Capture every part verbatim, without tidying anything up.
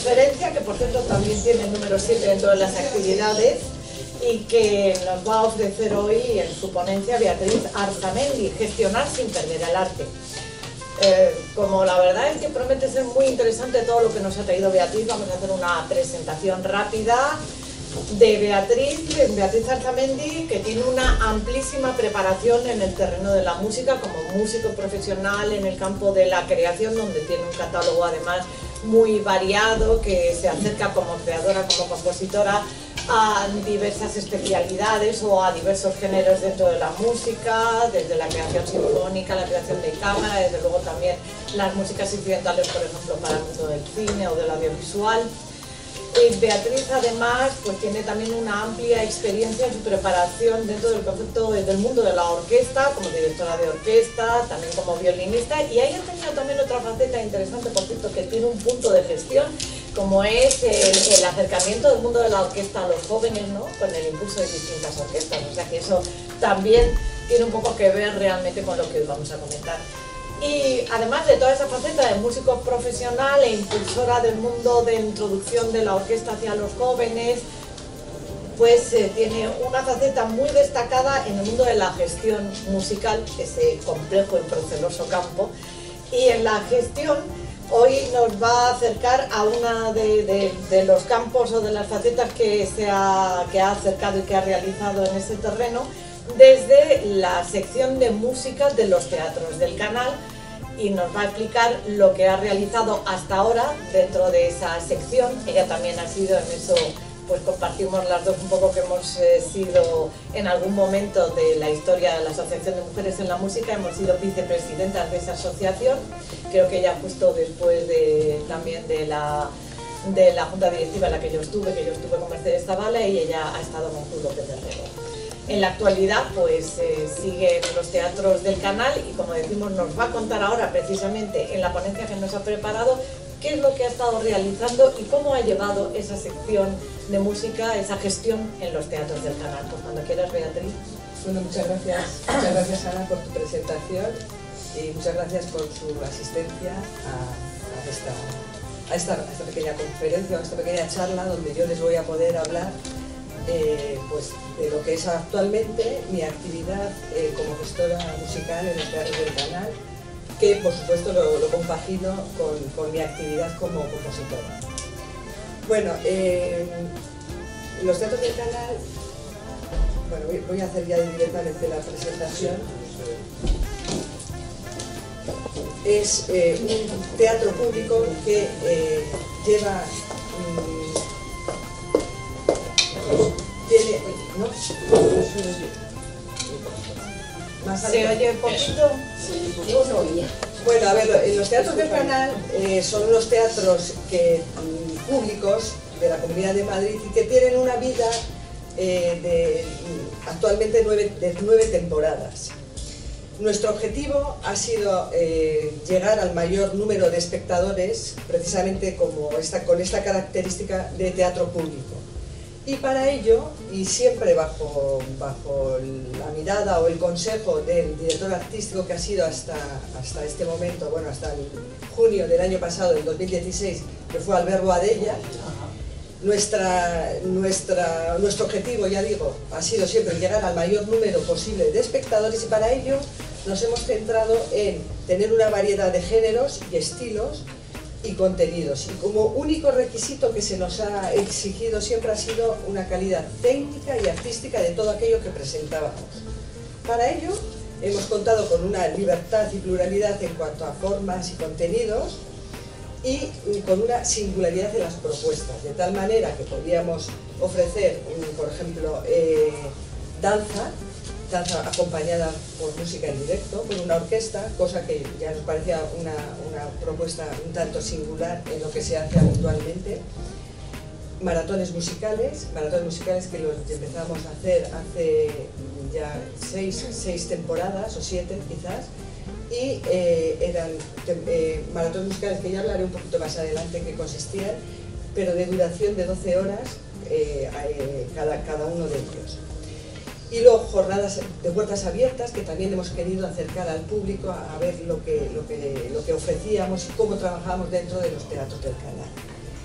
conferencia, que por cierto también tiene el número siete dentro de las actividades, y que nos va a ofrecer hoy en su ponencia Beatriz Arzamendi, Gestionar sin perder el arte. Eh, como la verdad es que promete ser muy interesante todo lo que nos ha traído Beatriz, vamos a hacer una presentación rápida de Beatriz, Beatriz Arzamendi, que tiene una amplísima preparación en el terreno de la música como músico profesional en el campo de la creación, donde tiene un catálogo además muy variado, que se acerca como creadora, como compositora a diversas especialidades o a diversos géneros dentro de la música, desde la creación sinfónica, la creación de cámara, desde luego también las músicas incidentales, por ejemplo, para el mundo del cine o del audiovisual. Y Beatriz además pues tiene también una amplia experiencia en su preparación dentro del concepto del mundo de la orquesta, como directora de orquesta, también como violinista, y ahí ha tenido también otra faceta interesante, por cierto, que tiene un punto de gestión, como es el, el acercamiento del mundo de la orquesta a los jóvenes, ¿no?, con el impulso de distintas orquestas, o sea que eso también tiene un poco que ver realmente con lo que hoy vamos a comentar. Y además de toda esa faceta de músico profesional e impulsora del mundo de introducción de la orquesta hacia los jóvenes, pues eh, tiene una faceta muy destacada en el mundo de la gestión musical, ese complejo y proceloso campo. Y en la gestión hoy nos va a acercar a una de, de, de los campos o de las facetas que, se ha, que ha acercado y que ha realizado en ese terreno, desde la sección de música de los teatros del canal, y nos va a explicar lo que ha realizado hasta ahora dentro de esa sección. Ella también ha sido, en eso pues compartimos las dos un poco, que hemos eh, sido en algún momento de la historia de la Asociación de Mujeres en la Música, hemos sido vicepresidentas de esa asociación, creo que ya justo después de, también de la, de la junta directiva en la que yo estuve, que yo estuve con Mercedes Zavala, y ella ha estado con Julio López de Rego. En la actualidad pues eh, sigue en los teatros del canal y, como decimos, nos va a contar ahora precisamente en la ponencia que nos ha preparado qué es lo que ha estado realizando y cómo ha llevado esa sección de música, esa gestión en los teatros del canal. Pues cuando quieras, Beatriz. Bueno, muchas gracias, muchas gracias Ana por tu presentación y muchas gracias por su asistencia a, a, esta, a, esta, a esta pequeña conferencia, a esta pequeña charla donde yo les voy a poder hablar Eh, pues, de lo que es actualmente mi actividad eh, como gestora musical en el Teatro del Canal, que por supuesto lo, lo compagino con, con mi actividad como compositora. Bueno, eh, los teatros del Canal, bueno, voy, voy a hacer ya directamente la presentación. Es eh, un teatro público que eh, lleva um, tiene, ¿no? ¿Más ¿Se oye un poquito? Yo no oía. Bueno, a ver, los teatros del canal eh, son unos teatros que, mm, públicos de la Comunidad de Madrid, y que tienen una vida eh, de actualmente nueve, de nueve temporadas. Nuestro objetivo ha sido eh, llegar al mayor número de espectadores, precisamente como esta, con esta característica de teatro público. Y para ello, y siempre bajo, bajo la mirada o el consejo del director artístico que ha sido hasta, hasta este momento, bueno, hasta el junio del año pasado, del dos mil dieciséis, que fue Albert Boadella, nuestra, nuestra, nuestro objetivo, ya digo, ha sido siempre llegar al mayor número posible de espectadores, y para ello nos hemos centrado en tener una variedad de géneros y estilos y contenidos, y como único requisito que se nos ha exigido siempre ha sido una calidad técnica y artística de todo aquello que presentábamos. Para ello hemos contado con una libertad y pluralidad en cuanto a formas y contenidos, y con una singularidad en las propuestas, de tal manera que podíamos ofrecer, por ejemplo, eh, danza, danza acompañada por música en directo, con una orquesta, cosa que ya nos parecía una, una propuesta un tanto singular en lo que se hace habitualmente. Maratones musicales, maratones musicales que los empezamos a hacer hace ya seis, seis temporadas o siete quizás, y eh, eran eh, maratones musicales que ya hablaré un poquito más adelante, que consistían, pero de duración de doce horas eh, eh, cada, cada uno de ellos. Y luego jornadas de puertas abiertas, que también hemos querido acercar al público a, a ver lo que, lo, que, lo que ofrecíamos y cómo trabajábamos dentro de los teatros del canal.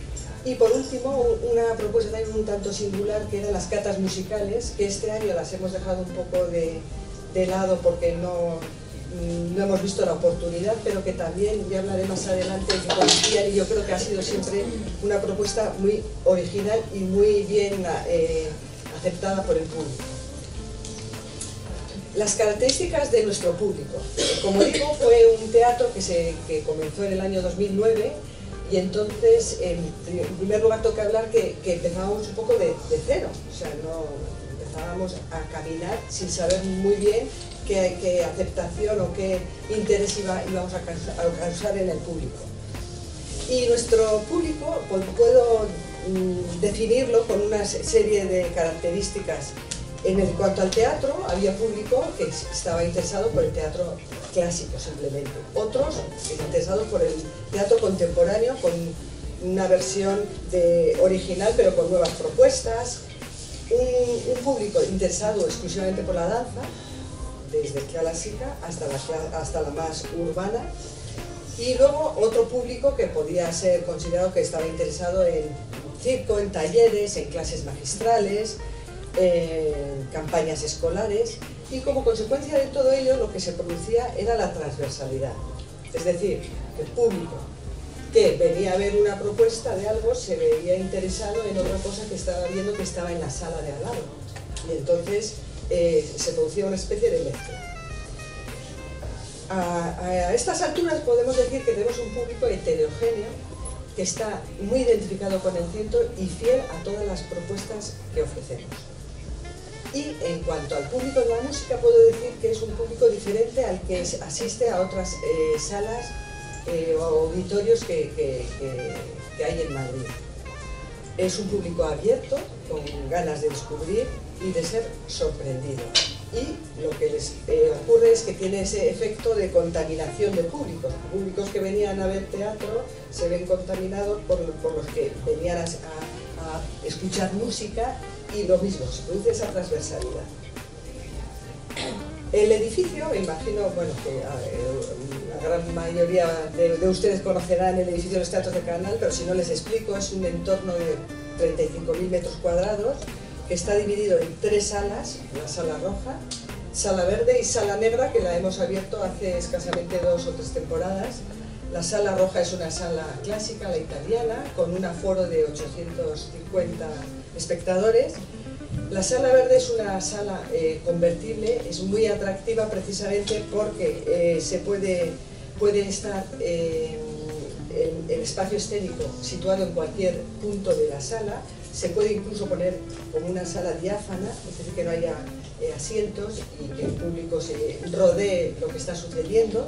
Y por último, una propuesta también un tanto singular, que eran las catas musicales, que este año las hemos dejado un poco de, de lado porque no, no hemos visto la oportunidad, pero que también, ya hablaré más adelante, que conocían, y yo creo que ha sido siempre una propuesta muy original y muy bien eh, aceptada por el público. Las características de nuestro público. Como digo, fue un teatro que, se, que comenzó en el año dos mil nueve, y entonces, en primer lugar, toca hablar que, que empezábamos un poco de, de cero, o sea, no empezábamos a caminar sin saber muy bien qué, qué aceptación o qué interés iba, íbamos a causar, a causar en el público. Y nuestro público, pues, puedo mm, definirlo con una serie de características. En el, cuanto al teatro, había público que estaba interesado por el teatro clásico simplemente, otros interesados por el teatro contemporáneo con una versión de original pero con nuevas propuestas, un, un público interesado exclusivamente por la danza, desde clásica hasta la, hasta la más urbana, y luego otro público que podía ser considerado que estaba interesado en circo, en talleres, en clases magistrales, en campañas escolares, y como consecuencia de todo ello lo que se producía era la transversalidad, es decir, el público que venía a ver una propuesta de algo se veía interesado en otra cosa que estaba viendo que estaba en la sala de al lado, y entonces eh, se producía una especie de mezcla. A, a estas alturas podemos decir que tenemos un público heterogéneo que está muy identificado con el centro y fiel a todas las propuestas que ofrecemos. Y en cuanto al público de la música, puedo decir que es un público diferente al que asiste a otras eh, salas eh, o auditorios que, que, que, que hay en Madrid. Es un público abierto, con ganas de descubrir y de ser sorprendido. Y lo que les eh, ocurre es que tiene ese efecto de contaminación de públicos. Públicos que venían a ver teatro se ven contaminados por, por los que venían a, a, a escuchar música, y lo mismo, se produce esa transversalidad. El edificio, me imagino, bueno, que eh, la gran mayoría de, de ustedes conocerán el edificio de los Teatros de Canal, pero si no les explico, es un entorno de treinta y cinco mil metros cuadrados, que está dividido en tres salas: la sala roja, sala verde y sala negra, que la hemos abierto hace escasamente dos o tres temporadas. La sala roja es una sala clásica, la italiana, con un aforo de ochocientos cincuenta espectadores. La sala verde es una sala eh, convertible, es muy atractiva precisamente porque eh, se puede, puede estar eh, el, el espacio escénico situado en cualquier punto de la sala. Se puede incluso poner como una sala diáfana, es decir, que no haya eh, asientos y que el público se rodee lo que está sucediendo.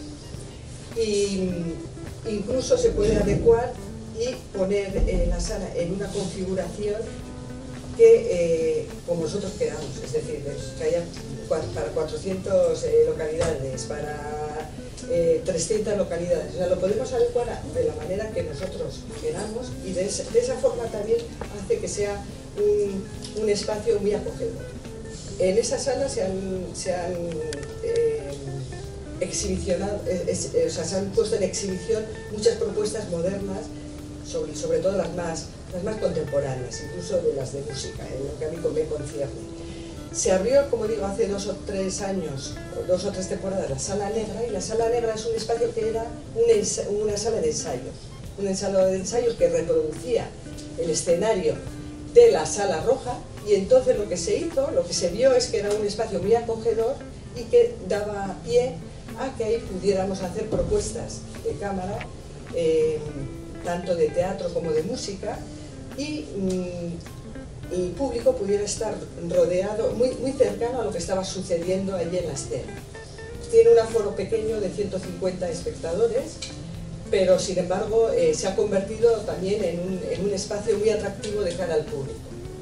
Y incluso se puede adecuar y poner eh, la sala en una configuración que, eh, como nosotros queramos, es decir, que haya para cuatrocientas eh, localidades, para eh, trescientas localidades, o sea, lo podemos adecuar de la manera que nosotros queramos, y de esa, de esa forma también hace que sea un, un espacio muy acogedor. En esa sala se han, se han eh, exhibicionado, es, es, o sea, se han puesto en exhibición muchas propuestas modernas, sobre, sobre todo las más, las más contemporáneas, incluso de las de música, en lo que a mí me concierne. Se abrió, como digo, hace dos o tres años, o dos o tres temporadas, la Sala Negra, y la Sala Negra es un espacio que era una, una sala de ensayos, una sala de ensayos que reproducía el escenario de la Sala Roja, y entonces lo que se hizo, lo que se vio es que era un espacio muy acogedor y que daba pie a que ahí pudiéramos hacer propuestas de cámara, eh, tanto de teatro como de música, y mmm, el público pudiera estar rodeado, muy, muy cercano a lo que estaba sucediendo allí en la escena. Tiene un aforo pequeño de ciento cincuenta espectadores, pero sin embargo eh, se ha convertido también en un, en un espacio muy atractivo de cara al público.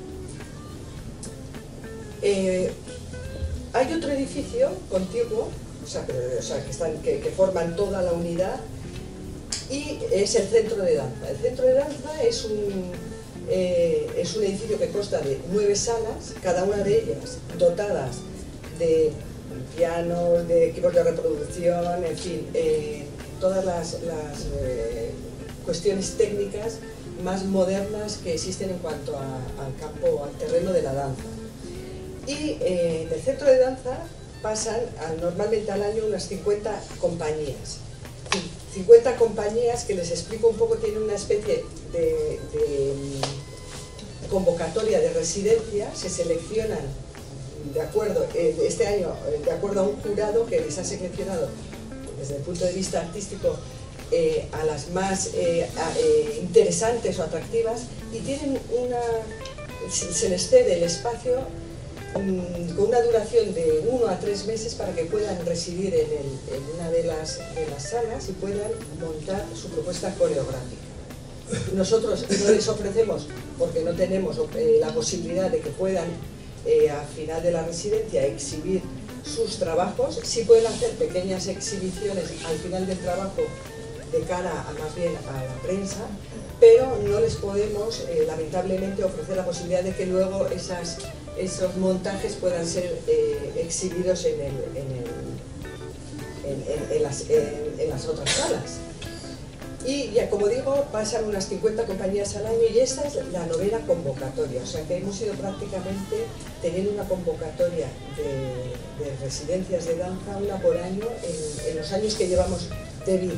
Eh, hay otro edificio contiguo, o sea, o sea, que, están, que, que forman toda la unidad, y es el Centro de Danza. El Centro de Danza es un, eh, es un edificio que consta de nueve salas, cada una de ellas dotadas de pianos, de equipos de reproducción, en fin, eh, todas las, las eh, cuestiones técnicas más modernas que existen en cuanto a, al campo, al terreno de la danza. Y eh, en el centro de danza pasan a, normalmente al año unas cincuenta compañías. cincuenta compañías que les explico un poco, tienen una especie de, de convocatoria de residencia, se seleccionan de acuerdo, este año de acuerdo a un jurado que les ha seleccionado desde el punto de vista artístico eh, a las más eh, a, eh, interesantes o atractivas, y tienen una, se les cede el espacio mmm, con una duración de uno a tres meses para que puedan residir en, el, en una de las, de las salas y puedan montar su propuesta coreográfica. Nosotros no les ofrecemos, porque no tenemos eh, la posibilidad de que puedan eh, al final de la residencia exhibir sus trabajos. Sí pueden hacer pequeñas exhibiciones al final del trabajo de cara a, más bien a la prensa, pero no les podemos eh, lamentablemente ofrecer la posibilidad de que luego esas, esos montajes puedan ser eh, exhibidos en, el, en, el, en, en, en, las, en, en las otras salas. Y ya, como digo, pasan unas cincuenta compañías al año, y esta es la novena convocatoria, o sea que hemos ido prácticamente teniendo una convocatoria de, de residencias de danza, una por año, en, en los años que llevamos de vida.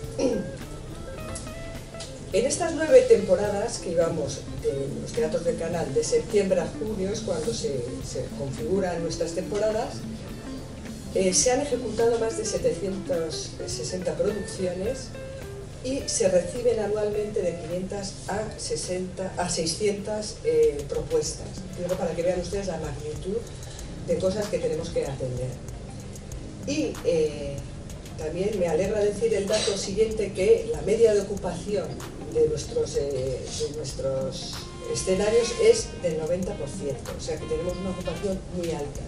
En estas nueve temporadas que llevamos de los teatros del canal, de septiembre a junio es cuando se, se configuran nuestras temporadas, eh, se han ejecutado más de setecientas sesenta producciones, y se reciben anualmente de quinientas a, sesenta, a seiscientas eh, propuestas. Digo, para que vean ustedes la magnitud de cosas que tenemos que atender. Y eh, también me alegra decir el dato siguiente, que la media de ocupación de nuestros, eh, de nuestros escenarios es del noventa por ciento, o sea que tenemos una ocupación muy alta.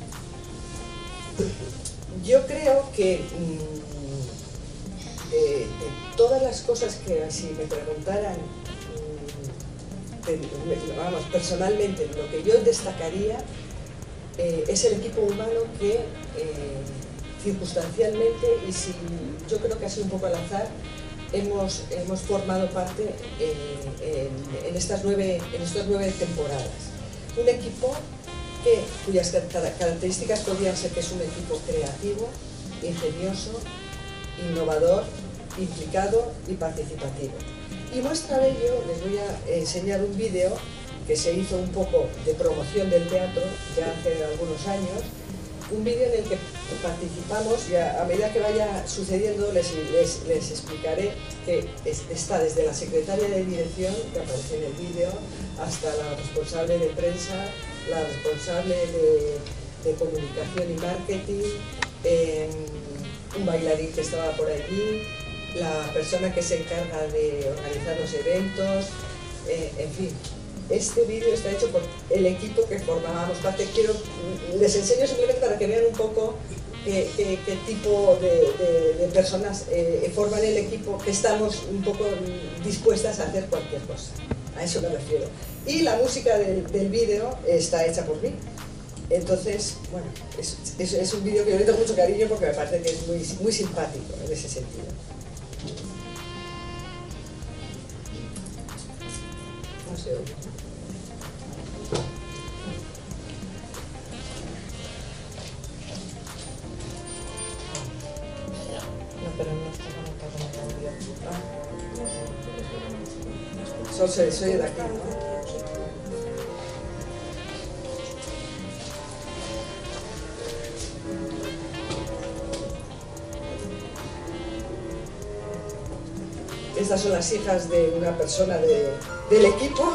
Yo creo que mmm, De, de todas las cosas que, si me preguntaran, de, vamos, personalmente, lo que yo destacaría eh, es el equipo humano que eh, circunstancialmente, y si, yo creo que ha sido un poco al azar, hemos, hemos formado parte en, en, en, estas nueve, en estas nueve temporadas. Un equipo que, cuyas características podrían ser que es un equipo creativo, ingenioso, innovador, implicado y participativo. Y muestra de ello, les voy a enseñar un vídeo que se hizo un poco de promoción del teatro ya hace algunos años, un vídeo en el que participamos, y a, a medida que vaya sucediendo les, les, les explicaré que es, está desde la secretaria de dirección, que aparece en el vídeo, hasta la responsable de prensa, la responsable de, de comunicación y marketing, eh, un bailarín que estaba por allí, la persona que se encarga de organizar los eventos, eh, en fin. Este vídeo está hecho por el equipo que formábamos parte. Quiero, les enseño simplemente para que vean un poco qué, qué, qué tipo de, de, de personas eh, forman el equipo, que estamos un poco dispuestas a hacer cualquier cosa. A eso me refiero. Y la música del, del vídeo está hecha por mí. Entonces, bueno, es, es, es un vídeo que yo le tengo mucho cariño porque me parece que es muy, muy simpático en ese sentido. No se oye. No, pero no está conectado con el audio. Ah. Solo se, se oye de aquí, ¿no? Estas son las hijas de una persona de, del equipo.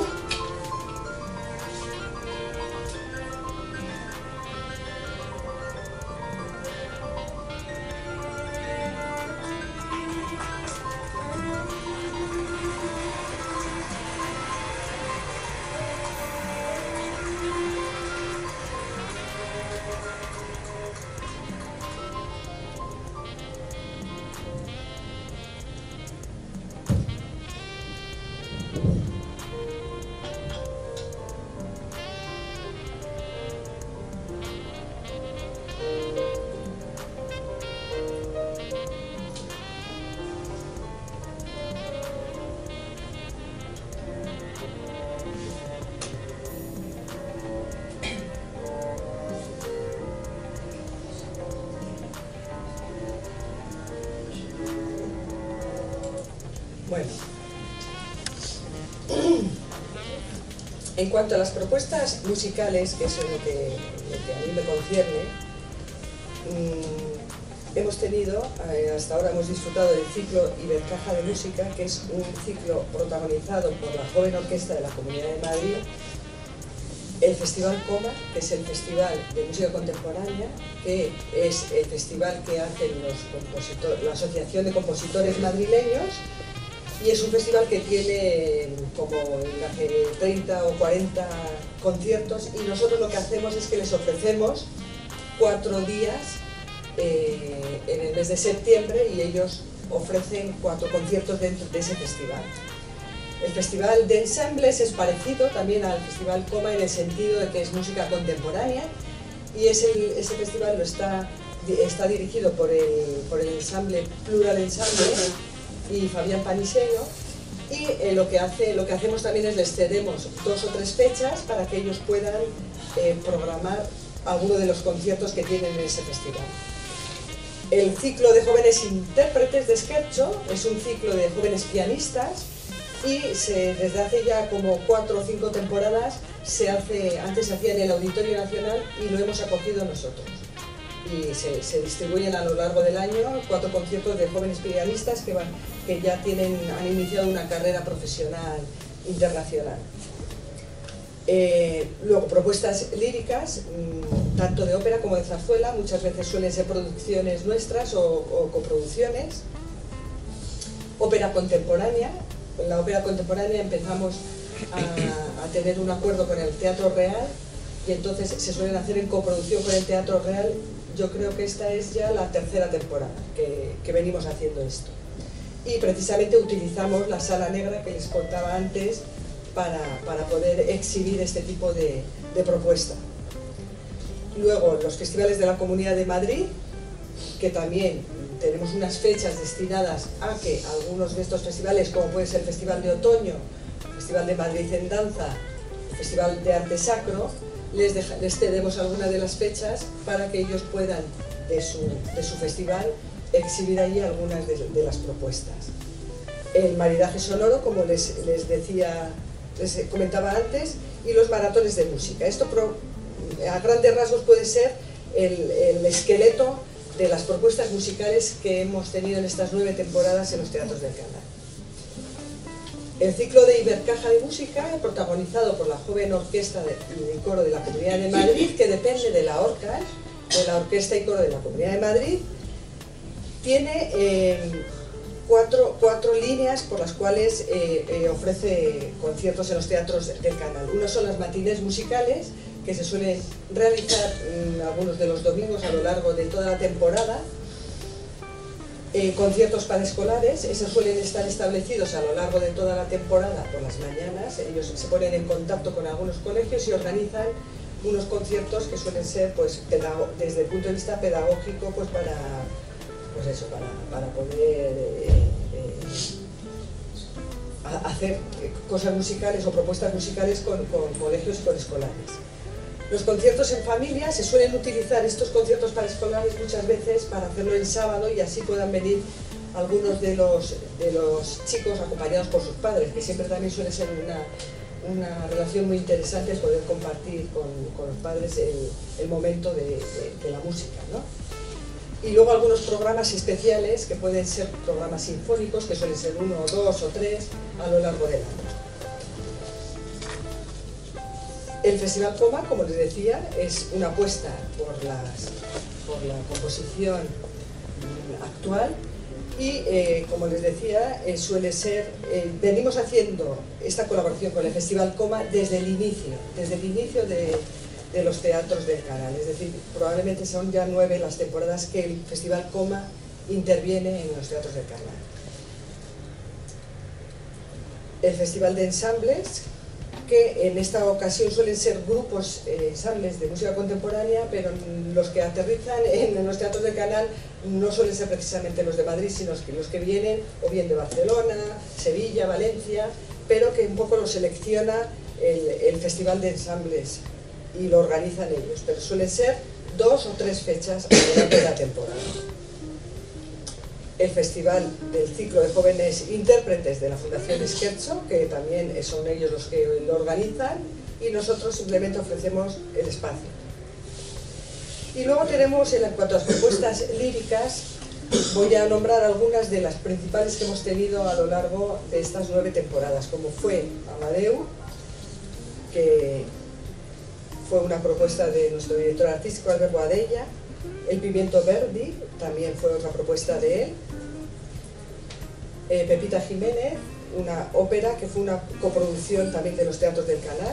En cuanto a las propuestas musicales, que es lo que, lo que a mí me concierne, mmm, hemos tenido, eh, hasta ahora hemos disfrutado del ciclo Ibercaja de Música, que es un ciclo protagonizado por la Joven Orquesta de la Comunidad de Madrid, el Festival Coma, que es el Festival de Música Contemporánea, que es el festival que hacen los compositores, la Asociación de Compositores Madrileños, y es un festival que tiene como treinta o cuarenta conciertos, y nosotros lo que hacemos es que les ofrecemos cuatro días eh, en el mes de septiembre, y ellos ofrecen cuatro conciertos dentro de ese festival. El Festival de Ensambles es parecido también al Festival Coma en el sentido de que es música contemporánea, y es el, ese festival lo está, está dirigido por el, por el ensamble Plural Ensamble y Fabián Panisello, y eh, lo, que hace, lo que hacemos también es les cedemos dos o tres fechas para que ellos puedan eh, programar alguno de los conciertos que tienen en ese festival. El ciclo de jóvenes intérpretes de Scherzo es un ciclo de jóvenes pianistas, y se, desde hace ya como cuatro o cinco temporadas se hace, antes se hacía en el Auditorio Nacional y lo hemos acogido nosotros. Y se, se distribuyen a lo largo del año cuatro conciertos de jóvenes pianistas que, van, que ya tienen, han iniciado una carrera profesional internacional. Eh, luego, propuestas líricas, mmm, tanto de ópera como de zarzuela, muchas veces suelen ser producciones nuestras o, o coproducciones. Ópera contemporánea. En la ópera contemporánea empezamos a, a tener un acuerdo con el Teatro Real, y entonces se suelen hacer en coproducción con el Teatro Real. Yo creo que esta es ya la tercera temporada que, que venimos haciendo esto. Y precisamente utilizamos la Sala Negra que les contaba antes para, para poder exhibir este tipo de, de propuesta. Luego, los festivales de la Comunidad de Madrid, que también tenemos unas fechas destinadas a que algunos de estos festivales, como puede ser el Festival de Otoño, el Festival de Madrid en Danza, el Festival de Arte Sacro, les, deja, les cedemos algunas de las fechas para que ellos puedan, de su, de su festival, exhibir allí algunas de, de las propuestas. El maridaje sonoro, como les, les decía, les comentaba antes, y los maratones de música. Esto pro, a grandes rasgos puede ser el, el esqueleto de las propuestas musicales que hemos tenido en estas nueve temporadas en los teatros del canal. El ciclo de Ibercaja de Música, protagonizado por la Joven Orquesta y Coro de la Comunidad de Madrid, que depende de la ORCAS, de la Orquesta y Coro de la Comunidad de Madrid, tiene eh, cuatro, cuatro líneas por las cuales eh, eh, ofrece conciertos en los teatros del canal. Uno son las matinés musicales, que se suelen realizar mmm, algunos de los domingos a lo largo de toda la temporada. Eh, conciertos para escolares, esos suelen estar establecidos a lo largo de toda la temporada por las mañanas. Ellos se ponen en contacto con algunos colegios y organizan unos conciertos que suelen ser, pues, desde el punto de vista pedagógico, pues para, pues eso, para, para poder eh, eh, hacer cosas musicales o propuestas musicales con, con colegios y con escolares. Los conciertos en familia, se suelen utilizar estos conciertos para escolares muchas veces para hacerlo el sábado, y así puedan venir algunos de los, de los chicos acompañados por sus padres, que siempre también suele ser una, una relación muy interesante poder compartir con, con los padres el, el momento de, de, de la música, ¿no? Y luego algunos programas especiales, que pueden ser programas sinfónicos, que suelen ser uno, dos o tres a lo largo del año. El Festival Coma, como les decía, es una apuesta por, las, por la composición actual, y eh, como les decía, eh, suele ser, eh, venimos haciendo esta colaboración con el Festival Coma desde el inicio, desde el inicio de, de los teatros del canal. Es decir, probablemente son ya nueve las temporadas que el Festival Coma interviene en los teatros del canal. El Festival de Ensambles, que en esta ocasión suelen ser grupos, eh, ensambles de música contemporánea, pero los que aterrizan en los teatros del canal no suelen ser precisamente los de Madrid, sino los que, los que vienen o bien de Barcelona, Sevilla, Valencia, pero que un poco lo selecciona el, el Festival de Ensambles y lo organizan ellos, pero suelen ser dos o tres fechas a lo largo de la temporada. El Festival del Ciclo de Jóvenes Intérpretes de la Fundación Scherzo, que también son ellos los que lo organizan, y nosotros simplemente ofrecemos el espacio. Y luego tenemos, en cuanto a las propuestas líricas, voy a nombrar algunas de las principales que hemos tenido a lo largo de estas nueve temporadas, como fue Amadeu, que fue una propuesta de nuestro director artístico Albert Boadella. El Pimiento Verdi también fue otra propuesta de él. eh, Pepita Jiménez, una ópera que fue una coproducción también de los teatros del Canal.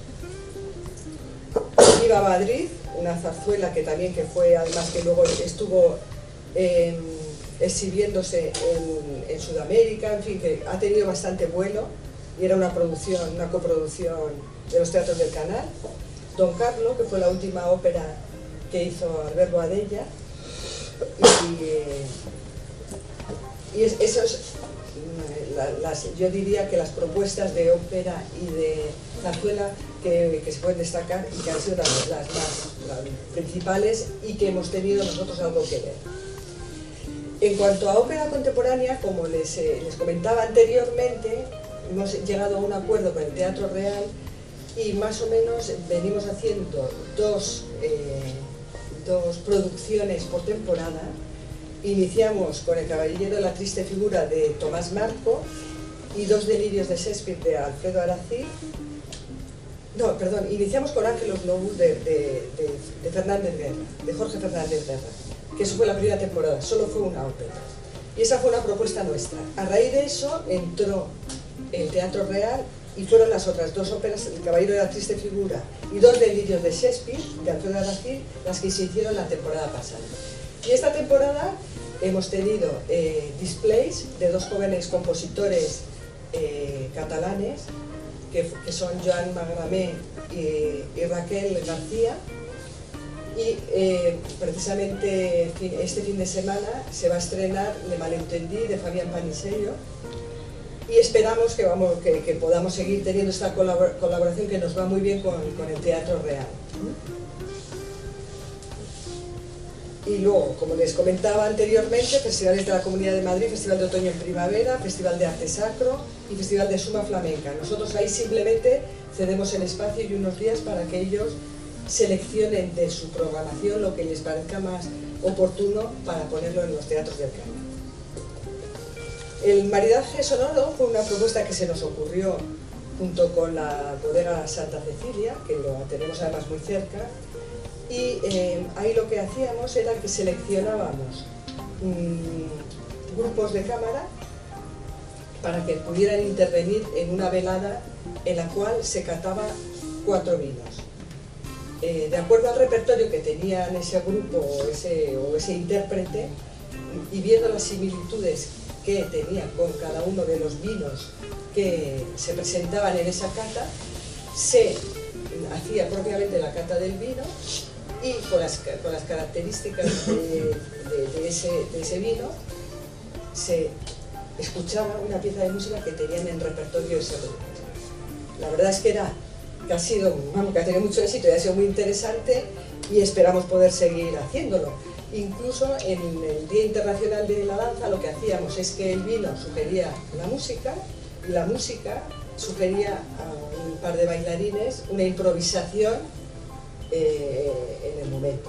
Viva Madrid, una zarzuela que también que fue, además que luego estuvo eh, exhibiéndose en, en Sudamérica, en fin, que ha tenido bastante vuelo y era una producción, una coproducción de los teatros del Canal. Don Carlo, que fue la última ópera que hizo Albert Boadella, y, eh, y es, eso es, la, las, yo diría que las propuestas de ópera y de zarzuela que, que se pueden destacar y que han sido las, las más las principales y que hemos tenido nosotros algo que ver. En cuanto a ópera contemporánea, como les, eh, les comentaba anteriormente, hemos llegado a un acuerdo con el Teatro Real y más o menos venimos haciendo dos, eh, dos producciones por temporada. Iniciamos con El Caballero de la Triste Figura de Tomás Marco y Dos Delirios de Shakespeare de Alfredo Aracil. No, perdón, iniciamos con Ángelos Novus de, de, de, de Fernández Guerra, de Jorge Fernández Guerra, que eso fue la primera temporada, solo fue una ópera. Y esa fue una propuesta nuestra. A raíz de eso entró el Teatro Real y fueron las otras dos óperas, El Caballero de la Triste Figura y Dos Delirios de Shakespeare, de Alfredo Aracil, las que se hicieron la temporada pasada. Y esta temporada hemos tenido eh, displays de dos jóvenes compositores eh, catalanes, que, que son Joan Magramé y, y Raquel García, y eh, precisamente este fin de semana se va a estrenar Le Malentendí de Fabián Panisello, y esperamos que, vamos, que, que podamos seguir teniendo esta colabor colaboración que nos va muy bien con, con el Teatro Real. Y luego, como les comentaba anteriormente, festivales de la Comunidad de Madrid, Festival de Otoño en Primavera, Festival de Arte Sacro y Festival de Suma Flamenca. Nosotros ahí simplemente cedemos el espacio y unos días para que ellos seleccionen de su programación lo que les parezca más oportuno para ponerlo en los teatros del Canal. El maridaje sonoro fue una propuesta que se nos ocurrió junto con la bodega Santa Cecilia, que lo tenemos además muy cerca, y eh, ahí lo que hacíamos era que seleccionábamos mmm, grupos de cámara para que pudieran intervenir en una velada en la cual se cataba cuatro vinos. Eh, de acuerdo al repertorio que tenían ese grupo o ese, o ese intérprete, y viendo las similitudes que tenía con cada uno de los vinos que se presentaban en esa cata, se hacía propiamente la cata del vino y con las, con las características de, de, de, ese, de ese vino se escuchaba una pieza de música que tenían en repertorio ese grupo. La verdad es que era que ha sido, vamos, que ha tenido mucho éxito y ha sido muy interesante y esperamos poder seguir haciéndolo. Incluso en el Día Internacional de la Danza lo que hacíamos es que el vino sugería la música y la música sugería a un par de bailarines una improvisación eh, en el momento.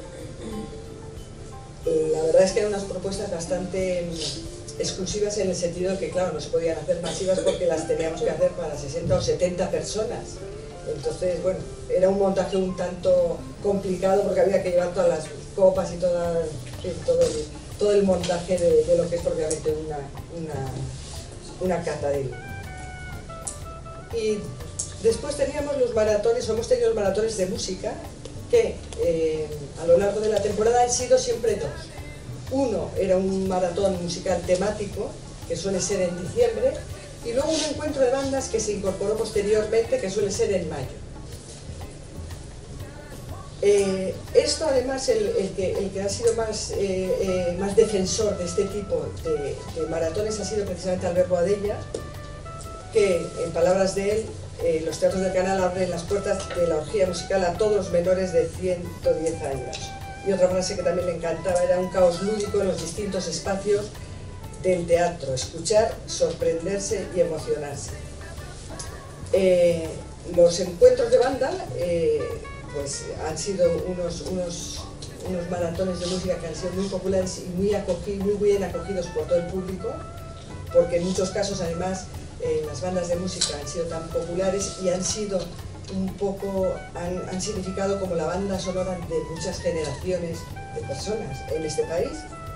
La verdad es que eran unas propuestas bastante exclusivas en el sentido de que, claro, no se podían hacer masivas porque las teníamos que hacer para sesenta o setenta personas. Entonces, bueno, era un montaje un tanto complicado porque había que llevar todas las copas y toda, todo, el, todo el montaje de, de lo que es propiamente una, una, una cata de vino. Y después teníamos los maratones, o hemos tenido los maratones de música, que eh, a lo largo de la temporada han sido siempre dos. Uno era un maratón musical temático, que suele ser en diciembre, y luego un encuentro de bandas que se incorporó posteriormente, que suele ser en mayo. Eh, esto además, el, el, que, el que ha sido más, eh, eh, más defensor de este tipo de, de maratones ha sido precisamente Albert Boadella, que en palabras de él, eh, los teatros del Canal abren las puertas de la orgía musical a todos los menores de ciento diez años. Y otra frase que también le encantaba era: un caos lúdico en los distintos espacios del teatro, escuchar, sorprenderse y emocionarse. Eh, los encuentros de banda eh, pues han sido unos, unos, unos maratones de música que han sido muy populares y muy, acogidos, muy bien acogidos por todo el público, porque en muchos casos además eh, las bandas de música han sido tan populares y han sido un poco, han, han significado como la banda sonora de muchas generaciones de personas en este país.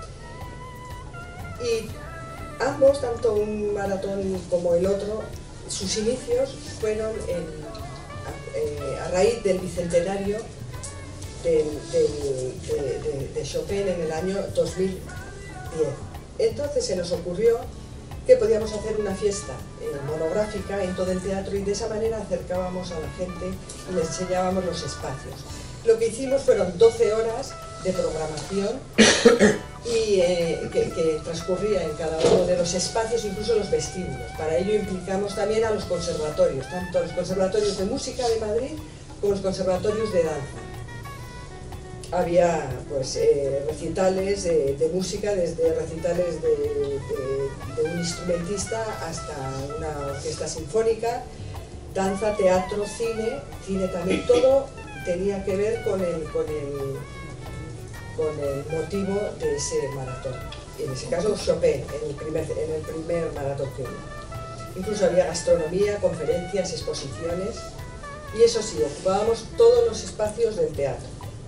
Y ambos, tanto un maratón como el otro, sus inicios fueron en, a, eh, a raíz del bicentenario del, del, de, de, de Chopin en el año dos mil diez. Entonces se nos ocurrió que podíamos hacer una fiesta eh, monográfica en todo el teatro y de esa manera acercábamos a la gente y les enseñábamos los espacios. Lo que hicimos fueron doce horas de programación y eh, que, que transcurría en cada uno de los espacios, incluso los vestíbulos. Para ello implicamos también a los conservatorios, tanto los conservatorios de música de Madrid como los conservatorios de danza. Había pues, eh, recitales de, de música, desde recitales de, de, de un instrumentista hasta una orquesta sinfónica, danza, teatro, cine, cine también, todo tenía que ver con el, con el, con el motivo de ese maratón. En ese caso Chopin, en el primer, en el primer maratón que hubo. Incluso había gastronomía, conferencias, exposiciones, y eso sí, ocupábamos todos los espacios del teatro.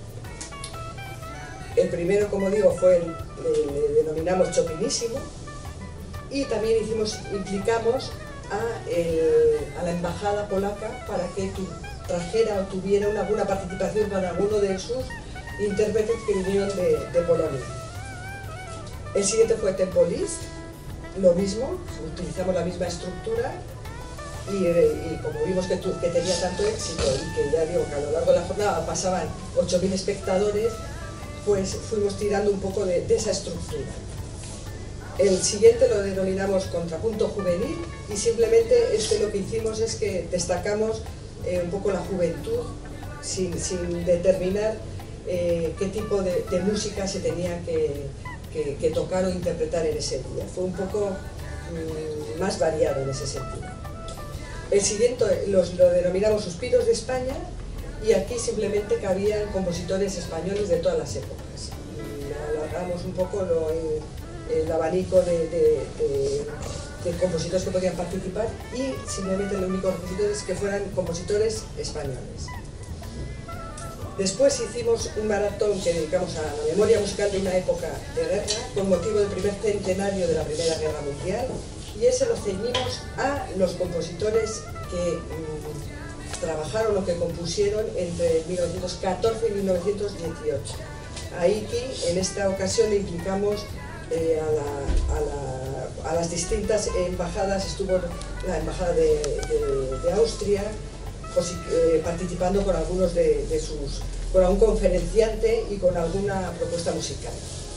El primero, como digo, fue el, le, le denominamos Chopinísimo, y también hicimos, implicamos a, el, a la embajada polaca para que tu, trajera o tuviera una buena participación con alguno de sus intérpretes que vinieron de, de Polonia. El siguiente fue Tempolis, lo mismo, utilizamos la misma estructura y, y como vimos que, tu, que tenía tanto éxito y que ya digo que a lo largo de la jornada pasaban ocho mil espectadores, pues fuimos tirando un poco de, de esa estructura. El siguiente lo denominamos Contrapunto Juvenil y simplemente este lo que hicimos es que destacamos eh, un poco la juventud sin, sin determinar eh, qué tipo de, de música se tenía que, que, que tocar o interpretar en ese día. Fue un poco mmm, más variado en ese sentido. El siguiente los, lo denominamos Suspiros de España, y aquí simplemente cabían compositores españoles de todas las épocas. Y alargamos un poco lo, el, el abanico de, de, de, de compositores que podían participar y simplemente lo único requisito es que fueran compositores españoles. Después hicimos un maratón que dedicamos a la memoria musical de una época de guerra con motivo del primer centenario de la Primera Guerra Mundial, y ese lo ceñimos a los compositores que mmm, trabajaron o que compusieron entre mil novecientos catorce y mil novecientos dieciocho. Ahí en esta ocasión le implicamos eh, a, la, a, la, a las distintas embajadas. Estuvo la embajada de, de, de Austria pues, eh, participando con algunos de, de sus, con algún conferenciante y con alguna propuesta musical.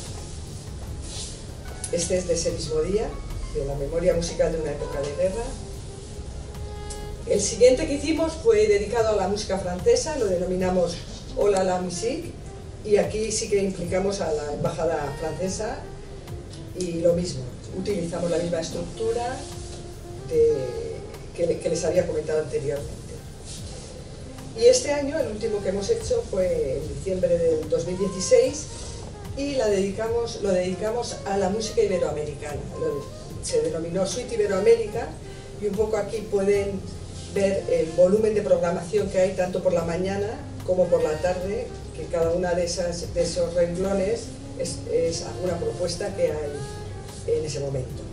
Este es de ese mismo día, de la memoria musical de una época de guerra. El siguiente que hicimos fue dedicado a la música francesa, lo denominamos Hola la musique, y aquí sí que implicamos a la embajada francesa y lo mismo, utilizamos la misma estructura de, que, que les había comentado anteriormente. Y este año, el último que hemos hecho fue en diciembre del dos mil dieciséis y la dedicamos, lo dedicamos a la música iberoamericana. Lo, se denominó Suite Iberoamérica y un poco aquí pueden ver el volumen de programación que hay tanto por la mañana como por la tarde, que cada una de, esas, de esos renglones es, es alguna propuesta que hay en ese momento.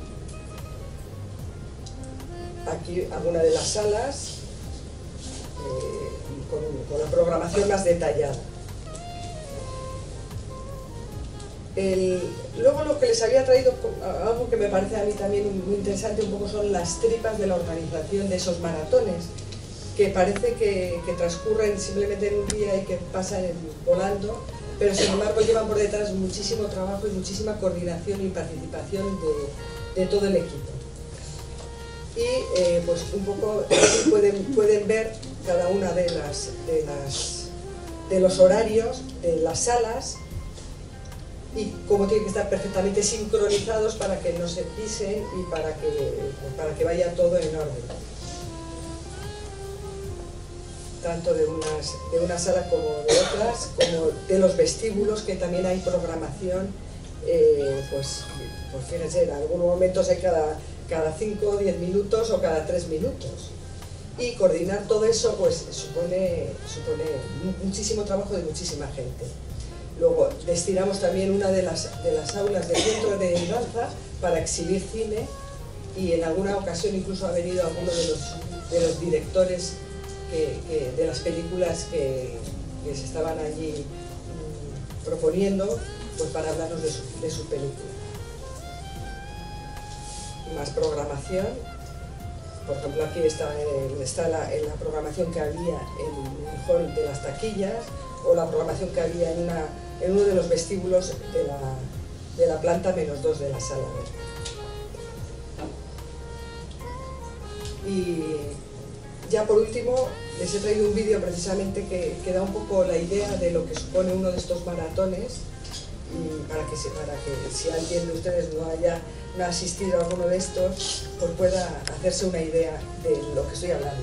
Aquí alguna de las salas eh, con, con la programación más detallada. El, luego lo que les había traído, algo que me parece a mí también muy interesante un poco, son las tripas de la organización de esos maratones, que parece que, que transcurren simplemente en un día y que pasan volando, pero sin embargo llevan por detrás muchísimo trabajo y muchísima coordinación y participación de, de todo el equipo. Y eh, pues un poco pueden, pueden ver cada una de, las, de, las, de los horarios de las salas y cómo tienen que estar perfectamente sincronizados para que no se pisen y para que, para que vaya todo en orden. tanto de unas, de una sala como de otras, como de los vestíbulos, que también hay programación, eh, pues, pues fíjense, en algunos momentos hay cada, cada cinco o diez minutos o cada tres minutos. Y coordinar todo eso pues supone, supone muchísimo trabajo de muchísima gente. Luego destinamos también una de las, de las aulas del centro de danza para exhibir cine, y en alguna ocasión incluso ha venido alguno de los, de los directores que, que, de las películas que, que se estaban allí mmm, proponiendo, pues para hablarnos de su, de su película. Más programación, por ejemplo aquí está, está la, en la programación que había en el hall de las taquillas, o la programación que había en, una, en uno de los vestíbulos de la, de la planta menos dos de la sala. Y ya por último les he traído un vídeo precisamente que, que da un poco la idea de lo que supone uno de estos maratones, y para que, para que si alguien de ustedes no haya no ha asistido a alguno de estos, pues pueda hacerse una idea de lo que estoy hablando.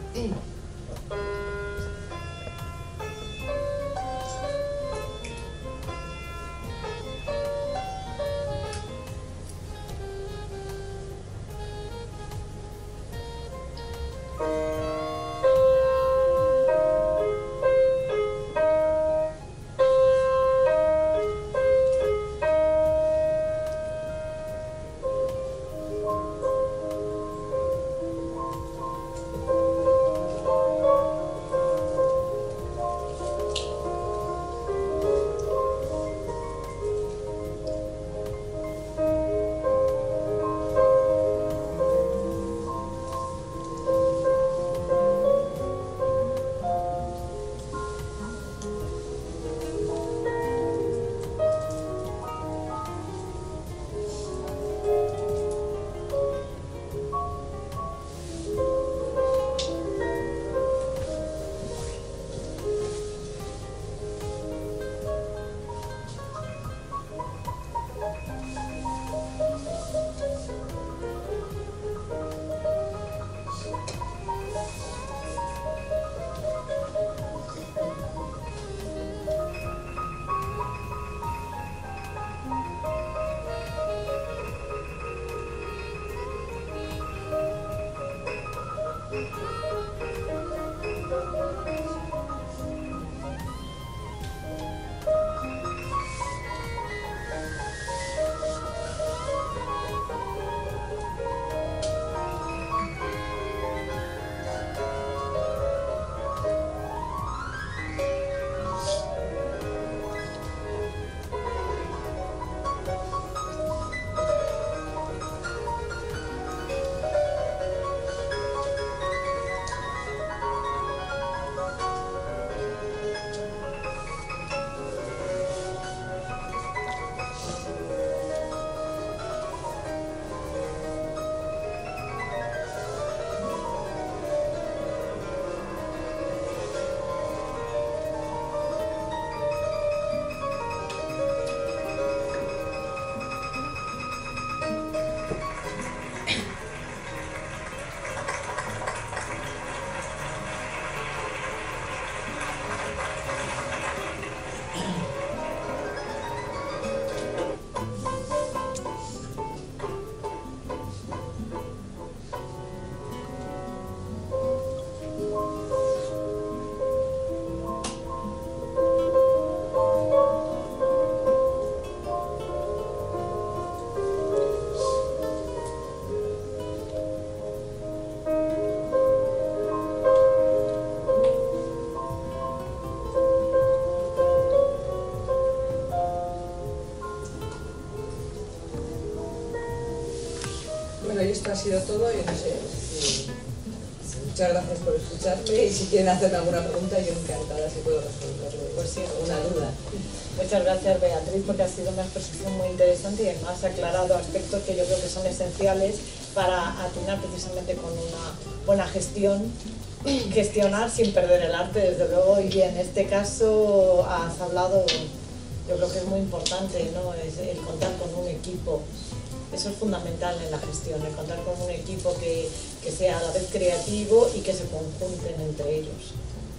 Bueno, y esto ha sido todo. Yo no sé, si, muchas gracias por escucharme, y si quieren hacerme alguna pregunta, yo encantada si puedo responderle pues sí, alguna duda. Muchas gracias, Beatriz, porque ha sido una exposición muy interesante y además ha aclarado aspectos que yo creo que son esenciales para atinar precisamente con una buena gestión, gestionar sin perder el arte, desde luego, y en este caso has hablado, yo creo que es muy importante, ¿no? Es el contar con un equipo. Eso es fundamental en la gestión, el contar con un equipo que, que sea a la vez creativo y que se conjunten entre ellos.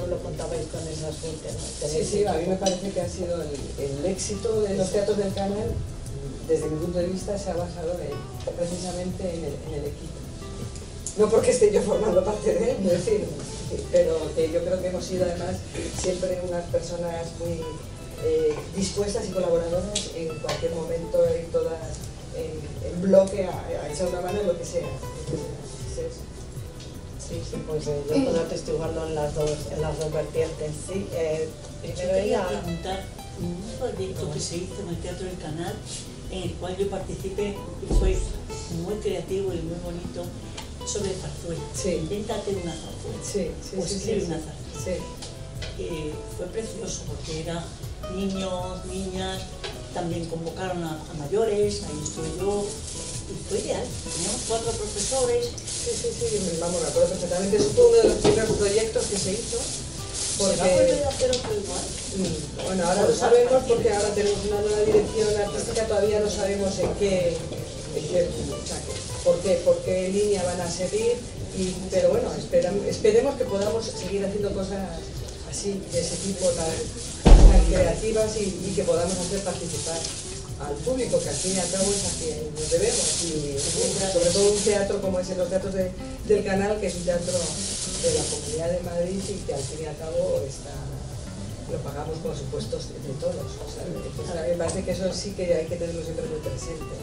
no lo contabais con esa suerte, ¿no? Sí, sí, a mí me parece que ha sido el, el éxito de los teatros del canal, desde mi punto de vista, se ha basado en, precisamente en el, en el equipo. No porque esté yo formando parte de él, es decir, pero que yo creo que hemos sido además siempre unas personas muy eh, dispuestas y colaboradoras en cualquier momento, y todas en, en bloque a, a echar una mano en lo que sea. Sí, sí, pues eh, yo puedo atestiguarlo en las dos, en las dos vertientes. Sí, eh, primero quería ella... preguntar un proyecto que se hizo en el Teatro del Canal, en el cual yo participé y fue muy creativo y muy bonito, sobre zarzuela. Sí. Invéntate una zarzuela. Sí, sí, o sí, escribe sí, una sí. zarzuela. Sí. Eh, fue precioso porque era niños, niñas, también convocaron a, a mayores, ahí estuve yo, y fue ideal. Teníamos cuatro profesores. Sí, sí, sí, vamos, me acuerdo perfectamente. Eso fue uno de los primeros proyectos que se hizo. Porque... ¿Se va a volver a hacer otro igual? Bueno, ahora lo sabemos porque ahora tenemos una nueva dirección artística, todavía no sabemos en qué, en qué, o sea, por, qué, por qué línea van a seguir, y, pero bueno, esperam, esperemos que podamos seguir haciendo cosas así, de ese tipo, tan, tan creativas, y, y que podamos hacer participar al público, que al fin y al cabo es a quien nos debemos, y sobre todo un teatro como ese, los teatros de, del Canal, que es un teatro de la Comunidad de Madrid y que al fin y al cabo está, lo pagamos con los impuestos de todos. O sea, pues a mí me parece que eso sí que hay que tenerlo siempre muy presente.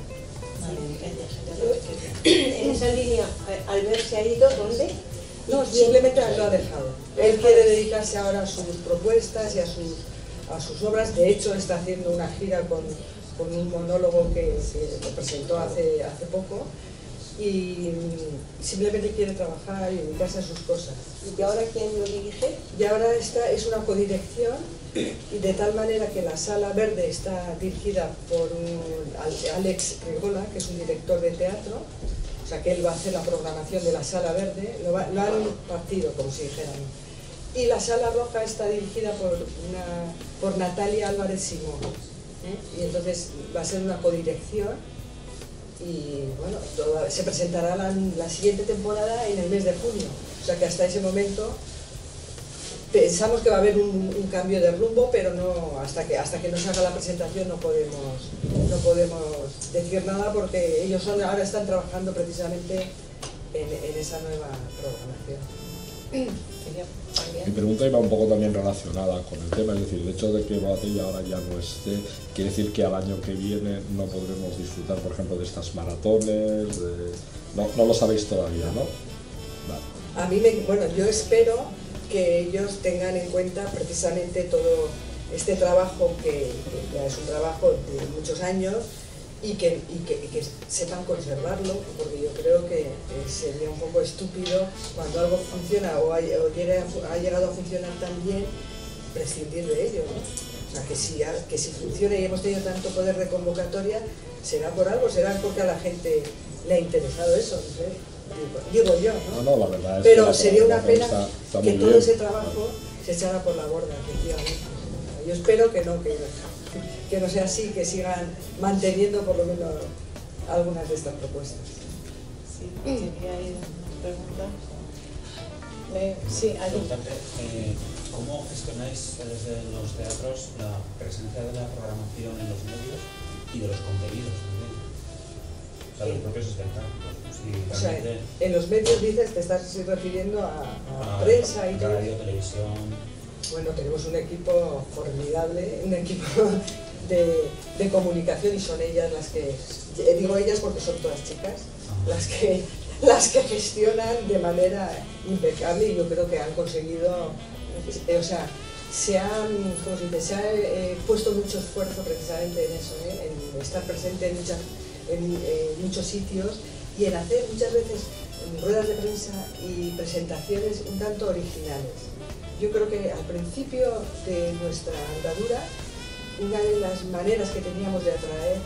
En esa línea, Albert se ha ido, ¿dónde? No, simplemente lo ha dejado. Él quiere dedicarse ahora a sus propuestas y a sus, a sus obras. De hecho, está haciendo una gira con, con un monólogo que, que lo presentó hace, hace poco, y simplemente quiere trabajar y dedicarse a sus cosas. ¿Y ahora quién lo dirige? Y ahora esta es una codirección, y de tal manera que la Sala Verde está dirigida por un Alex Regola, que es un director de teatro, o sea que él va a hacer la programación de la Sala Verde, lo, va, lo han partido, como si dijeran. Y la Sala Roja está dirigida por, una, por Natalia Álvarez Simón, ¿eh? Y entonces va a ser una codirección. Y bueno, toda, se presentará la, la siguiente temporada en el mes de junio, o sea que hasta ese momento pensamos que va a haber un, un cambio de rumbo, pero no, hasta que hasta que no se haga la presentación no podemos no podemos decir nada, porque ellos son, ahora están trabajando precisamente en, en esa nueva programación. Mi pregunta iba un poco también relacionada con el tema, es decir, el hecho de que Boatella ahora ya no esté, quiere decir que al año que viene no podremos disfrutar, por ejemplo, de estas maratones, de... no, no lo sabéis todavía, ¿no? Vale. A mí, me, bueno, yo espero que ellos tengan en cuenta precisamente todo este trabajo, que, que ya es un trabajo de muchos años, y que, y, que, y que sepan conservarlo, porque yo creo que eh, sería un poco estúpido cuando algo funciona o, hay, o llega, ha llegado a funcionar tan bien, prescindir de ello, ¿no? O sea, que si, que si funciona y hemos tenido tanto poder de convocatoria, será por algo, será porque a la gente le ha interesado eso, no sé, digo, digo yo, ¿no? No, no, la verdad es Pero que sería una pena está, está que todo bien. ese trabajo se echara por la borda, efectivamente. Yo espero que no, que que no sea así, que sigan manteniendo por lo menos algunas de estas propuestas. Sí, ¿tenía ahí preguntas? Eh, sí, hay eh, ¿Cómo gestionáis desde los teatros la presencia de la programación en los medios y de los contenidos también? O sea, los propios espectáculos. Si O sea, realmente, en los medios dices, te estás refiriendo a, a a prensa y todo. radio, televisión. Bueno, tenemos un equipo formidable, un equipo de, de comunicación, y son ellas las que, digo ellas porque son todas chicas, las que, las que gestionan de manera impecable, y yo creo que han conseguido, o sea, se han, ¿cómo se dice? Se ha eh, puesto mucho esfuerzo precisamente en eso, ¿eh? En estar presente en, muchas, en eh, muchos sitios, y en hacer muchas veces ruedas de prensa y presentaciones un tanto originales. Yo creo que al principio de nuestra andadura, una de las maneras que teníamos de atraer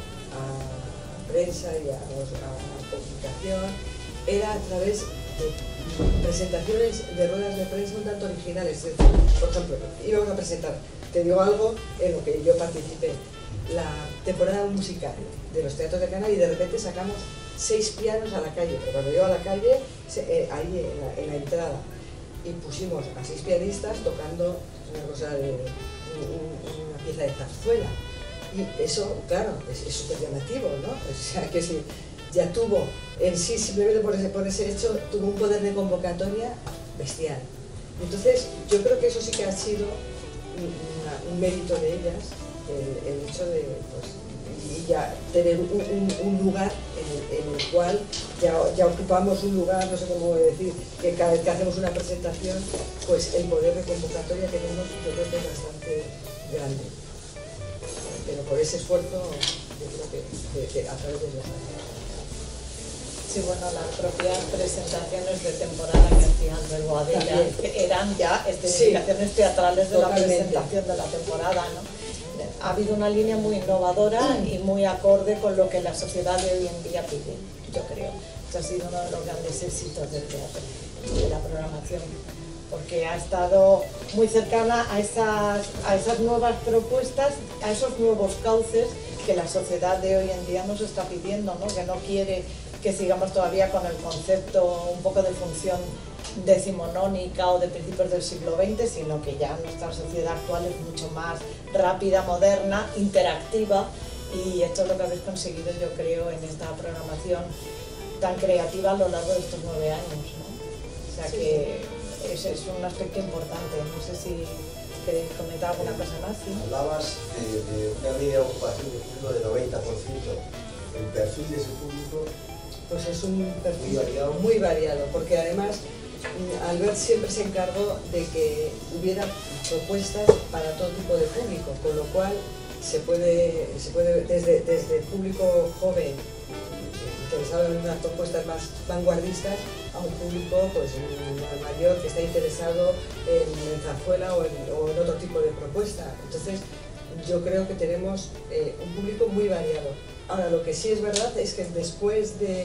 a prensa y a, a comunicación era a través de presentaciones de ruedas de prensa un tanto originales. Es decir, por ejemplo, íbamos a presentar, te digo algo en lo que yo participé, la temporada musical de los teatros de Canal, y de repente sacamos seis pianos a la calle, pero cuando digo a la calle, eh, ahí en la, en la entrada. y pusimos a seis pianistas tocando una cosa de un, una pieza de zarzuela. Y eso, claro, es súper llamativo, ¿no? O sea, que si ya tuvo en sí, simplemente por ese, por ese hecho, tuvo un poder de convocatoria bestial. Entonces, yo creo que eso sí que ha sido una, un mérito de ellas, el, el hecho de, pues, y ya tener un, un, un lugar en, en el cual ya, ya ocupamos un lugar, no sé cómo decir, que cada vez que hacemos una presentación, pues el poder de convocatoria que tenemos, yo creo que es bastante grande. Pero por ese esfuerzo, yo creo que, que, que a través de los años. Sí, bueno, las propias presentaciones de temporada que hacían del Boadella eran ya escenificaciones sí, teatrales de totalmente. La presentación de la temporada, ¿no? Ha habido una línea muy innovadora y muy acorde con lo que la sociedad de hoy en día pide, yo creo. Este ha sido uno de los grandes éxitos del teatro, de la programación, porque ha estado muy cercana a esas, a esas nuevas propuestas, a esos nuevos cauces que la sociedad de hoy en día nos está pidiendo, ¿no? Que no quiere que sigamos todavía con el concepto un poco de función decimonónica o de principios del siglo veinte, sino que ya nuestra sociedad actual es mucho más rápida, moderna, interactiva, y esto es lo que habéis conseguido, yo creo, en esta programación tan creativa a lo largo de estos nueve años, ¿no? O sea que ese es un aspecto importante. No sé si queréis comentar alguna cosa más. ¿Sí? Hablabas de, de una media de ocupación de público de noventa por ciento. ¿El perfil de ese público? Pues es un perfil muy variado, muy variado, porque además Albert siempre se encargó de que hubiera propuestas para todo tipo de público, con lo cual se puede, se puede desde, desde el público joven interesado en unas propuestas más vanguardistas a un público pues, mayor que está interesado en zarzuela o en, o en otro tipo de propuesta. Entonces yo creo que tenemos eh, un público muy variado. Ahora, lo que sí es verdad es que después de,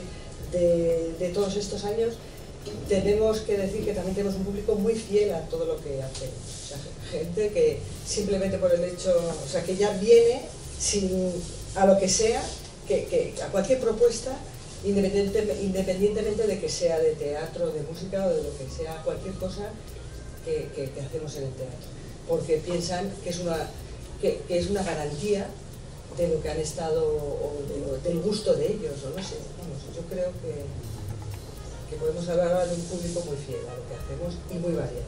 de, de todos estos años tenemos que decir que también tenemos un público muy fiel a todo lo que hacemos. O sea, gente que simplemente por el hecho, o sea, que ya viene sin, a lo que sea, que, que a cualquier propuesta, independiente, independientemente de que sea de teatro, de música o de lo que sea, cualquier cosa que, que, que hacemos en el teatro. Porque piensan que es una, que, que es una garantía de lo que han estado, o de lo, del gusto de ellos, o no sé. Vamos, yo creo que, que podemos hablar ahora de un público muy fiel a lo que hacemos y muy variado.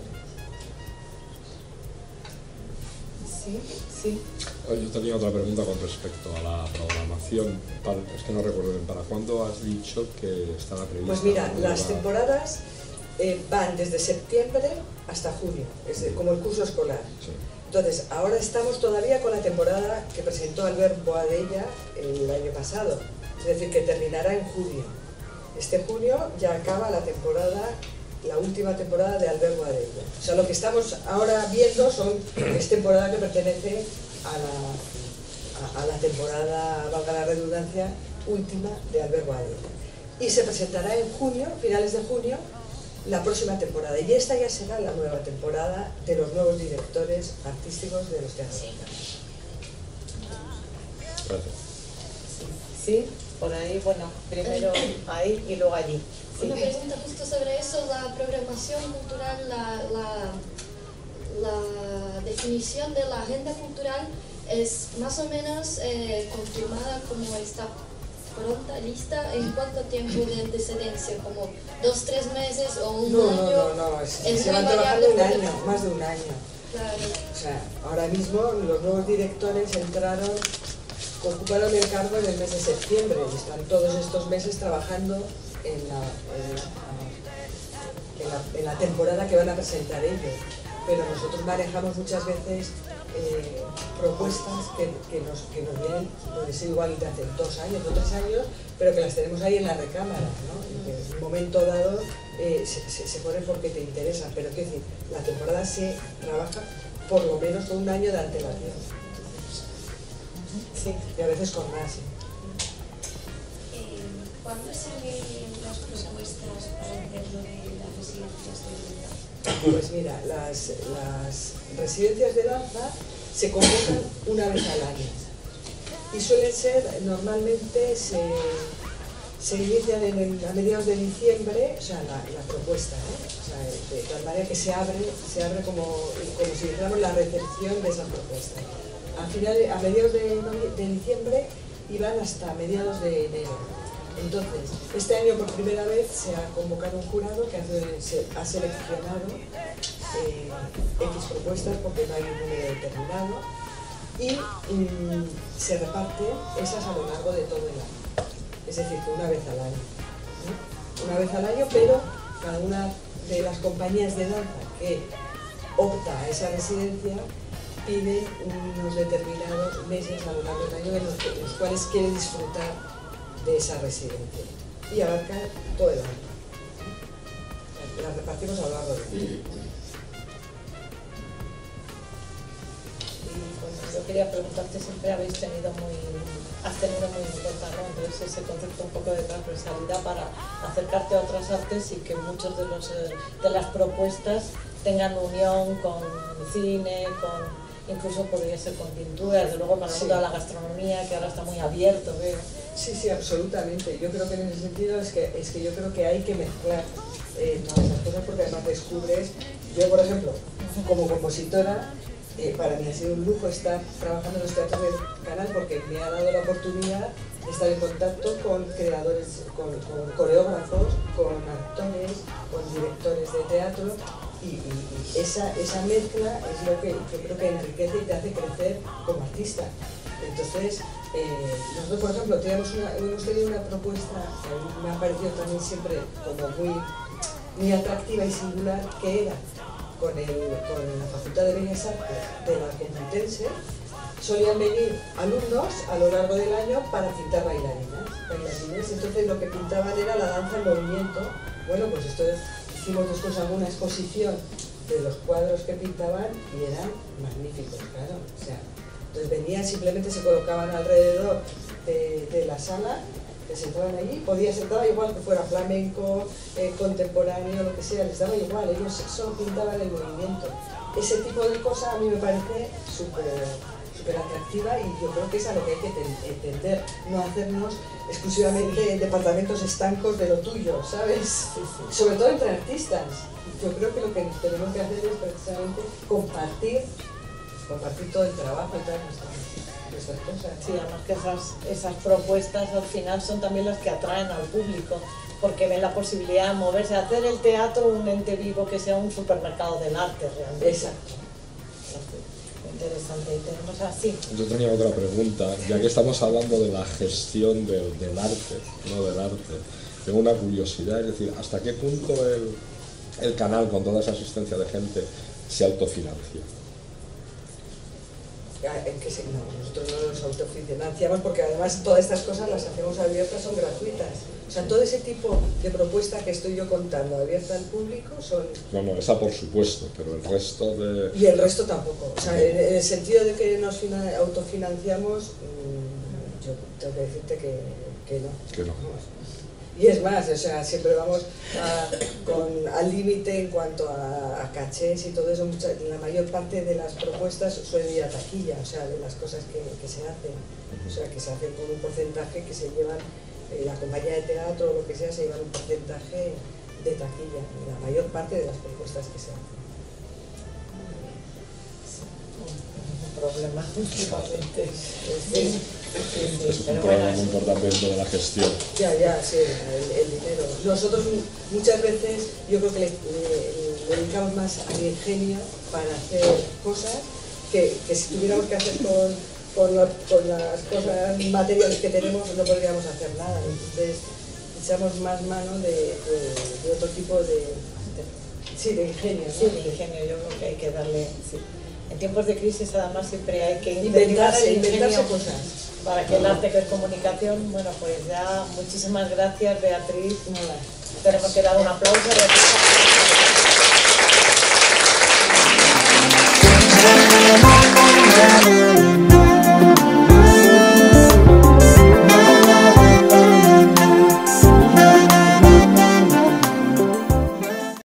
Sí, sí. Yo tenía otra pregunta con respecto a la programación. Es que no recuerdo bien, ¿para cuándo has dicho que estaba prevista? Pues mira, las temporadas eh, van desde septiembre hasta junio, es de, como el curso escolar. Sí. Entonces, ahora estamos todavía con la temporada que presentó Albert Boadella el año pasado, es decir, que terminará en junio. Este junio ya acaba la temporada, la última temporada de Albert Boadella. O sea, lo que estamos ahora viendo son, es temporada que pertenece a la, a, a la temporada, valga la redundancia, última de Albert Boadella. Y se presentará en junio, finales de junio, la próxima temporada. Y esta ya será la nueva temporada de los nuevos directores artísticos de los teatros. Gracias. Sí, por ahí, bueno, primero ahí y luego allí. Sí. Una pregunta justo sobre eso, la programación cultural, la, la, la definición de la agenda cultural es más o menos eh, confirmada como está pronta, lista, ¿en cuánto tiempo de antecedencia? ¿Como dos, tres meses o un no, año? No, no, no, es, es se van trabajando un año, más de un año. Claro. O sea, ahora mismo los nuevos directores entraron, ocuparon el cargo en el mes de septiembre y están todos estos meses trabajando en la, en la, en la, en la temporada que van a presentar ellos. Pero nosotros manejamos muchas veces Eh, propuestas que, que, nos, que nos vienen, puede ser igual de hace dos años o tres años, pero que las tenemos ahí en la recámara, ¿no? Y que en un momento dado eh, se, se, se pone porque te interesa, pero quiero decir, la temporada se trabaja por lo menos con un año de antelación. Sí, y a veces con más. ¿Sí? Eh, ¿Cuándo se ven las propuestas para hacer lo de las residencias de danza? Pues mira, las, las residencias de danza se convocan una vez al año y suelen ser, normalmente se, se inician en el, a mediados de diciembre, o sea, la, la propuesta, ¿eh? O sea, de tal manera que se abre, se abre como, como si dijéramos la recepción de esa propuesta. A, final, a mediados de, de diciembre y van hasta mediados de enero. Entonces, este año por primera vez se ha convocado un jurado que hace, se, ha seleccionado eh, X propuestas porque no hay un número determinado y mm, se reparte esas a lo largo de todo el año. Es decir, que una vez al año. ¿no? Una vez al año, pero cada una de las compañías de danza que opta a esa residencia pide unos determinados meses a lo largo del año en los, que, en los cuales quiere disfrutar de esa residencia y abarca todo el año. Las repartimos a lo largo del año. Yo quería preguntarte, siempre habéis tenido muy, has tenido muy en cuenta, ¿no? Entonces ese concepto un poco de transversalidad para acercarte a otras artes y que muchos de los de las propuestas tengan unión con cine, con incluso podría ser con pintura, desde luego con el mundo de la gastronomía, que ahora está muy abierto, veo. Sí, sí, absolutamente. Yo creo que en ese sentido es que, es que yo creo que hay que mezclar eh, todas esas cosas porque además descubres, yo por ejemplo, como compositora, eh, para mí ha sido un lujo estar trabajando en los teatros del canal porque me ha dado la oportunidad de estar en contacto con creadores, con, con coreógrafos, con actores, con directores de teatro. Y, y, y esa, esa mezcla es lo que yo creo que enriquece y te hace crecer como artista. Entonces, eh, nosotros por ejemplo teníamos una, hemos tenido una propuesta que a mí me ha parecido también siempre como muy, muy atractiva y singular, que era con, el, con la Facultad de Bellas Artes de la Complutense. Solían venir alumnos a lo largo del año para pintar bailarinas, bailarines. Entonces lo que pintaban era la danza en movimiento. Bueno, pues esto es, hicimos después alguna exposición de los cuadros que pintaban y eran magníficos, claro. O sea, entonces venían, simplemente se colocaban alrededor de, de la sala, se sentaban allí, podía sentar igual que fuera flamenco, eh, contemporáneo, lo que sea, les daba igual, ellos solo pintaban el movimiento. Ese tipo de cosas a mí me parece súper súper atractiva y yo creo que es a lo que hay que entender, no hacernos exclusivamente en departamentos estancos de lo tuyo, ¿sabes? Sí, sí. Sobre todo entre artistas. Yo creo que lo que tenemos que hacer es precisamente compartir, compartir todo el trabajo y todas nuestras, nuestras cosas. Sí, además que esas, esas propuestas al final son también las que atraen al público, porque ven la posibilidad de moverse, de hacer el teatro un ente vivo que sea un supermercado del arte realmente. Exacto. Interesante, y tenemos así. Yo tenía otra pregunta, ya que estamos hablando de la gestión del, del arte, no del arte, tengo una curiosidad, es decir, ¿hasta qué punto el, el canal con toda esa asistencia de gente se autofinancia? ¿En qué se, no, nosotros no nos autofinanciamos porque además todas estas cosas las hacemos abiertas, son gratuitas. O sea, todo ese tipo de propuesta que estoy yo contando abierta al público son... No, no, esa por supuesto, pero el resto de... Y el resto tampoco. O sea, en, en el sentido de que nos autofinanciamos, mmm, yo tengo que decirte que, que no. Que no. Y es más, o sea, siempre vamos a, con, al límite en cuanto a, a cachés y todo eso. Mucha, la mayor parte de las propuestas suelen ir a taquilla, o sea, de las cosas que, que se hacen. O sea, que se hacen con un porcentaje que se llevan, eh, la compañía de teatro o lo que sea, se llevan un porcentaje de taquilla, la mayor parte de las propuestas que se hacen. Un problema, últimamente. Sí. Sí, sí, es un problema muy importante dentro de la gestión. Ya, ya, sí, el, el dinero. Nosotros muchas veces, yo creo que le, le, le dedicamos más al ingenio para hacer cosas que, que si tuviéramos que hacer con, con, lo, con las cosas materiales que tenemos no podríamos hacer nada. Entonces echamos más mano de, de, de otro tipo de, de, sí, de ingenio, ¿no? Sí, de ingenio, yo creo que hay que darle... Sí. En tiempos de crisis además siempre hay que inventarse, el inventarse cosas. Para que el arte que es comunicación, bueno, pues ya muchísimas gracias, Beatriz. Nada. Tenemos que dar un aplauso.